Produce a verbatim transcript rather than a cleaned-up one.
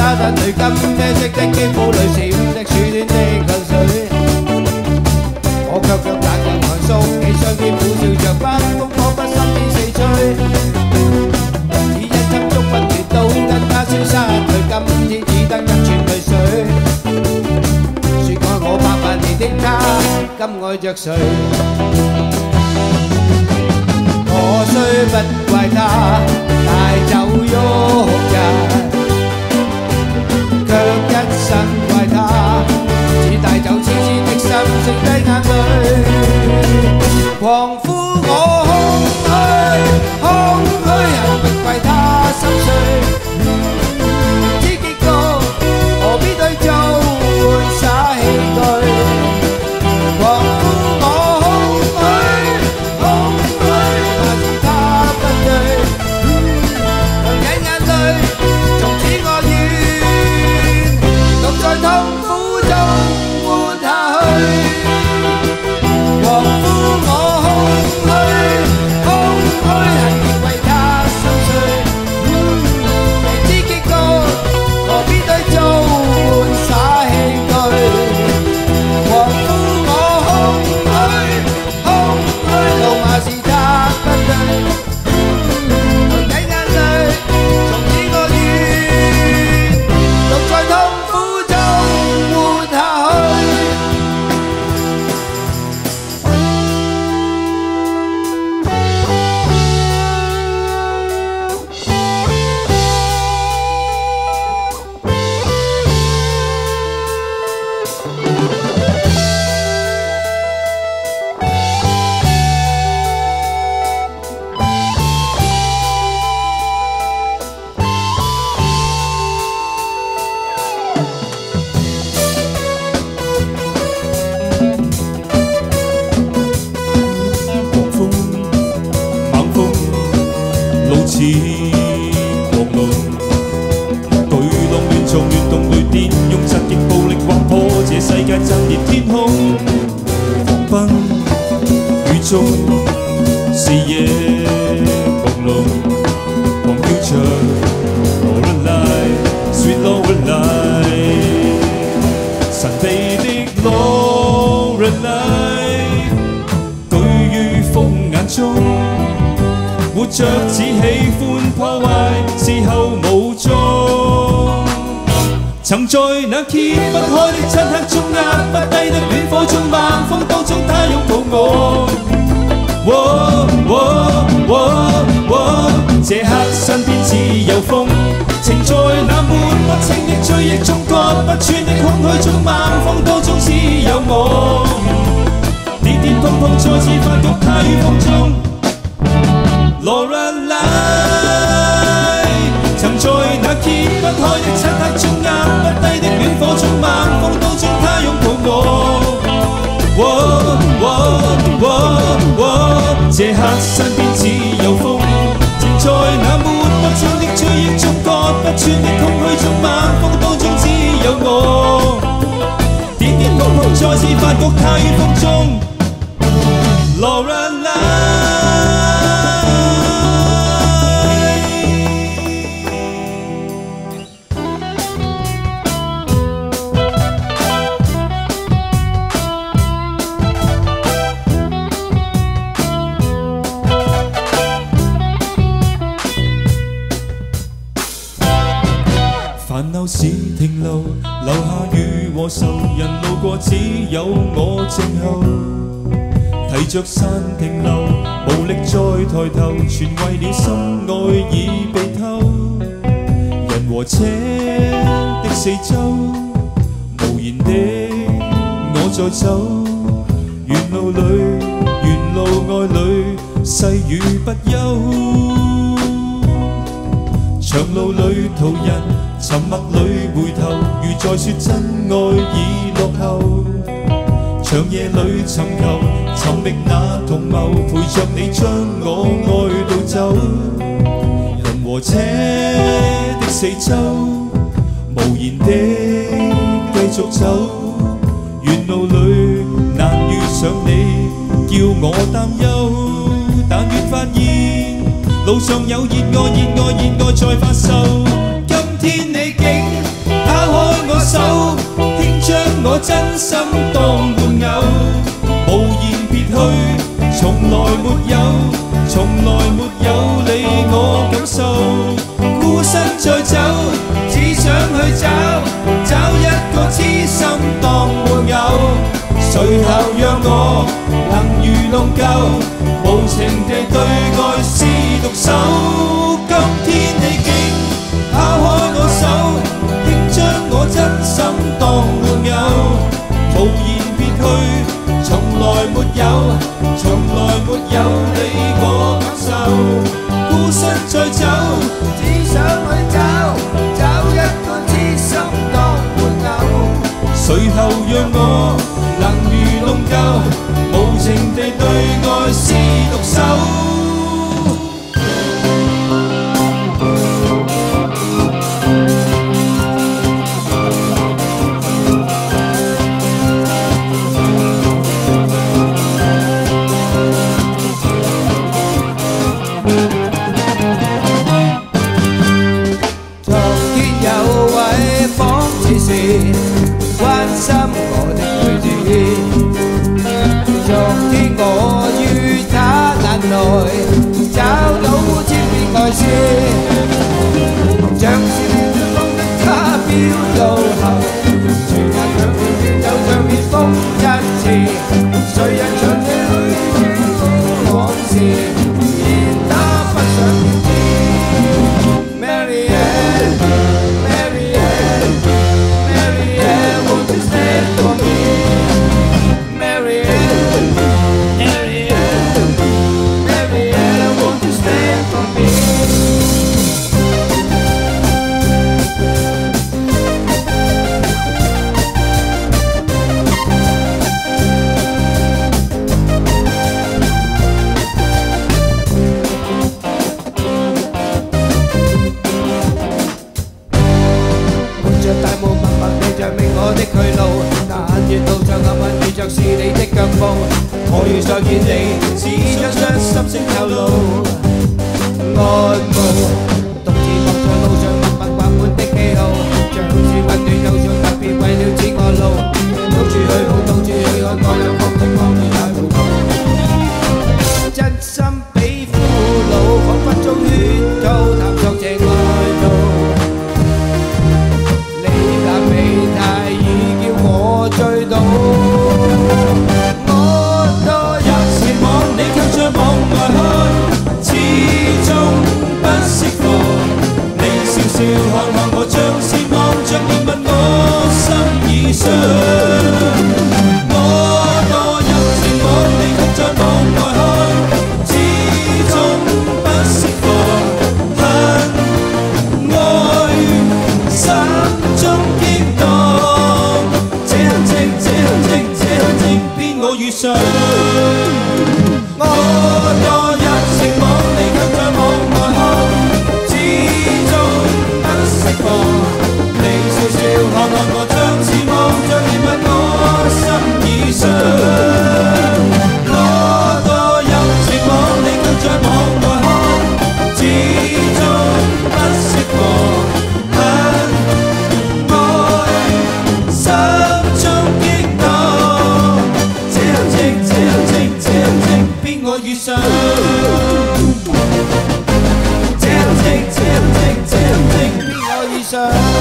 沙灘裏金啡色的肌膚裏閃的暑天的淚水，我卻腳踏入寒縮起雙肩，苦笑着北風彷彿身邊四吹，只因心中不斷都跟他消沙淚，今天只得一串淚水，說愛我百萬年的他，今愛着誰？我雖不怪他帶走旭日，卻一生怪他只帶走痴痴的心，剩低眼淚，狂呼我空虛，空虛恨不怪他心碎，明知結局何必對做玩耍器具，狂呼我在痛苦中活下去，狂呼我空虛，空虛恨亦為他心碎，明知結局何必對做玩耍器具，狂呼我空虛，空虛路馬是他不對，流緊眼淚，從此我願獨在痛苦似狂龍，巨浪亂撞亂動雷電，用襲擊暴力劃破這世界震裂天空。狂奔雨中，視野朦朧，狂叫着 Lorelei Sweet Lorelei， 神秘的 Lorelei， 對於風眼中。活着只喜歡破壞，事後無蹤。曾在那揭不開的漆黑中，壓不低的暖火中，晚風當中，他擁抱我。喔喔喔喔，這刻身邊只有風，情在那抹不清的追憶中，割不穿的空虛中，晚風當中只有我。跌跌碰碰，再次發覺他於風中。Lorelei， 曾在那揭不開的漆黑中，壓不低的暖火中，晚風當中，他擁抱我。喔喔喔喔，這刻身邊只有風，情在那抹不清的追憶中，割不穿的空虛中，晚風當中只有我。跌跌碰碰，再次發覺他於風中。Lorelei。煩惱是停留，留下雨和愁，人路過只有我靜候，提着傘停留，無力再抬頭，全為了心愛已被偷。人和車的四周，無言的我在走，沿路裏，沿路愛裏，細雨不休。長路裏途人，沉默裏回頭，如在說真愛已落後。長夜裏尋求，尋覓那同謀，陪着你將我愛到走。人和車的四周，無言的繼續走。沿路裏難遇上你，叫我擔憂。但願發現路上有熱愛，熱愛，熱愛在發售。今天你竟真心當玩偶，無言別去，從來沒有，從來沒有你我感受。孤身再走，只想去找，找一個痴心當玩偶。誰後讓我能如弄舊，無情地對愛是獨守。今天你竟拋開我手，竟將我真心當玩偶，無言別去，從來沒有，從來沒有你我感受。孤身再走，只想去找，找一個痴心當玩偶。誰後讓我能如弄舊，無情地對愛是獨守。昨天有位仿似是關心我的女子，昨天我於他眼內找到千變愛思，像是亂風的他飄到後，全眼強烈就像烈風一次，誰人長夜裏傾往事，而他不想知。Marianne, Marianne, Marianne, won't you stand for me? Marianne, Marianne, Marianne, won't you stand for me? 大霧默默地著明我的去路，但願路上暗暗遇着是你的腳步。我要再見你，只將傷心聲透露。愛慕獨自望在路上默默掛滿的記號，像是不斷有上特別為了指我路。到處去抱，到處去看，我有確定望住大糊塗。真心比俘虜，彷彿遭圈套，探索這愛路。醉倒，我墮入情網，你卻在網外看，始終不釋放。你笑笑看看我，像是望着憐憫我心已傷。我墮入情網，你卻在網外看，始終不釋放。恨愛心中激盪。我遇上，我墮入情網，你卻在網外看，始終不釋放。你笑笑看看我，像是望着憐憫我心已傷。我墮入情網，你卻在網外看，始終不釋放。恨愛心中激盪。我遇上，這樣靜，這樣靜，這樣靜，邊我遇上。